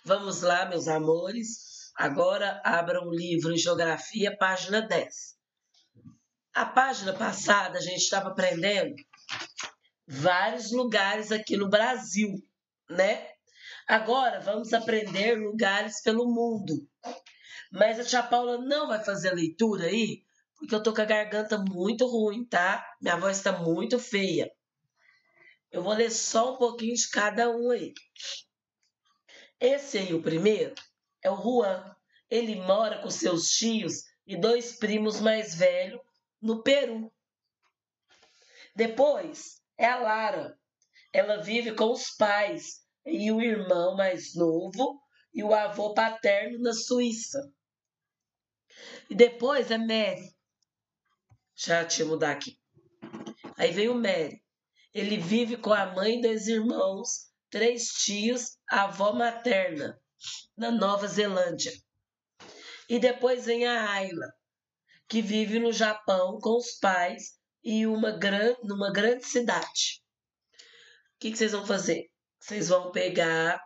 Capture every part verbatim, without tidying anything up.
Vamos lá, meus amores. Agora abra um livro em Geografia, página dez. A página passada a gente estava aprendendo vários lugares aqui no Brasil, né? Agora vamos aprender lugares pelo mundo. Mas a tia Paula não vai fazer a leitura aí, porque eu tô com a garganta muito ruim, tá? Minha voz tá muito feia. Eu vou ler só um pouquinho de cada um aí. Esse aí, o primeiro, é o Juan. Ele mora com seus tios e dois primos mais velhos no Peru. Depois é a Lara. Ela vive com os pais e o irmão mais novo e o avô paterno na Suíça. E depois é Mary. Já deixa eu mudar aqui. Aí vem o Mary. Ele vive com a mãe e dois irmãos, três tios, a avó materna, na Nova Zelândia. E depois vem a Ayla, que vive no Japão com os pais e uma gran, numa grande cidade. O que, que vocês vão fazer? Vocês vão pegar,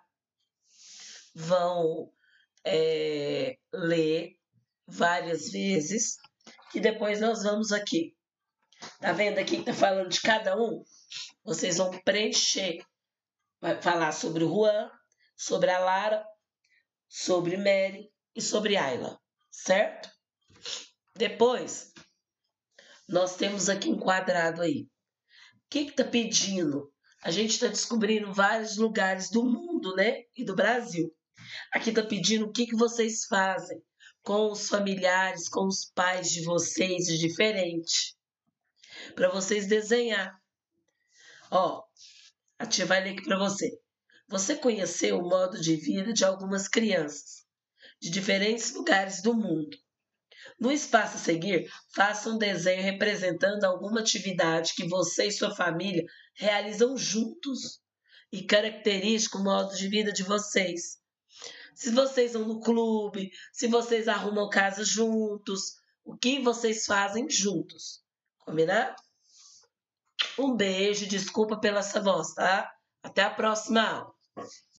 vão é, ler várias vezes e depois nós vamos aqui. Tá vendo aqui que tá falando de cada um? Vocês vão preencher. Vai falar sobre o Juan, sobre a Lara, sobre Mary e sobre Ayla, certo? Depois, nós temos aqui um quadrado aí. O que que tá pedindo? A gente está descobrindo vários lugares do mundo, né? E do Brasil. Aqui tá pedindo o que que vocês fazem com os familiares, com os pais de vocês de diferente. Para vocês desenhar. Ó, a tia vai ler aqui para você. Você conheceu o modo de vida de algumas crianças de diferentes lugares do mundo. No espaço a seguir, faça um desenho representando alguma atividade que você e sua família realizam juntos e caracteriza o modo de vida de vocês. Se vocês vão no clube, se vocês arrumam casa juntos, o que vocês fazem juntos. Combinado? Um beijo, desculpa pela essa voz, tá? Até a próxima aula.